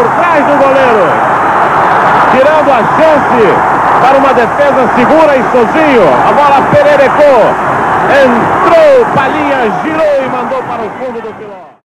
por trás do goleiro, tirando a chance para uma defesa segura e sozinho. A bola pererecou, entrou, Palhinha girou e mandou para o fundo do